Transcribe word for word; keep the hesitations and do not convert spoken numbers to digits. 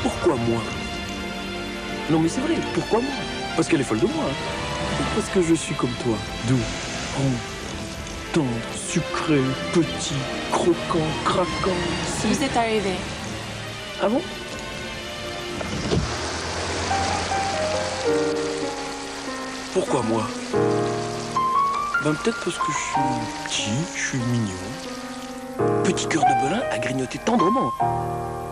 Pourquoi moi? Non mais c'est vrai, pourquoi moi? Parce qu'elle est folle de moi. Hein. Parce que je suis comme toi, doux, rond, tendre, sucré, petit, croquant, craquant. Vous êtes arrivé. Ah bon? Pourquoi moi? Ben peut-être parce que je suis petit, je suis mignon. Petit cœur de belin à grignoter tendrement.